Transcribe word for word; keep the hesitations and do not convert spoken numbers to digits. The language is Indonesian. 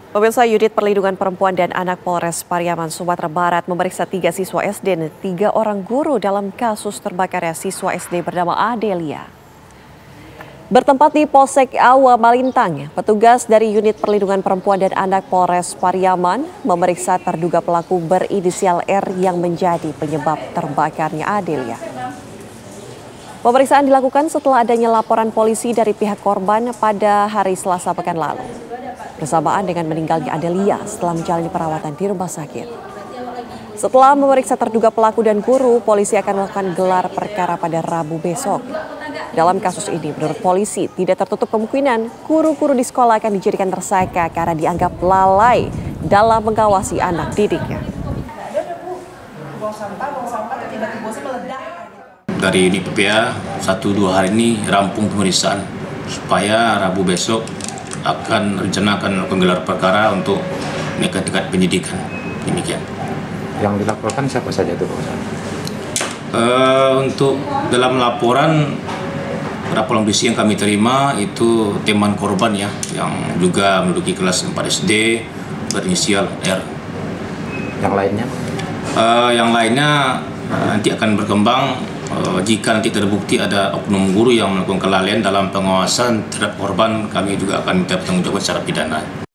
Pemirsa, Unit Perlindungan Perempuan dan Anak Polres Pariaman, Sumatera Barat memeriksa tiga siswa S D dan tiga orang guru dalam kasus terbakarnya siswa S D bernama Adelia. Bertempat di Polsek Awa Malintang, petugas dari Unit Perlindungan Perempuan dan Anak Polres Pariaman memeriksa terduga pelaku berinisial R yang menjadi penyebab terbakarnya Adelia. Pemeriksaan dilakukan setelah adanya laporan polisi dari pihak korban pada hari Selasa pekan lalu, bersamaan dengan meninggalnya Adelia setelah menjalani perawatan di rumah sakit. Setelah memeriksa terduga pelaku dan guru, polisi akan melakukan gelar perkara pada Rabu besok. Dalam kasus ini, menurut polisi, tidak tertutup kemungkinan guru-guru di sekolah akan dijadikan tersangka karena dianggap lalai dalam mengawasi anak didiknya. Dari Unit P P A, satu dua hari ini rampung pemeriksaan supaya Rabu besok akan rencanakan melakukan gelar perkara untuk naikkan tingkat penyidikan. Demikian. Yang dilaporkan siapa saja itu, Pak? Uh, untuk dalam laporan laporan polisi yang kami terima itu teman korban ya, yang juga menduduki kelas empat S D berinisial R. Yang lainnya? Uh, yang lainnya uh, nanti akan berkembang uh, jika nanti terbukti ada oknum guru yang melakukan kelalaian dalam pengawasan terhadap korban, kami juga akan minta pertanggungjawaban secara pidana.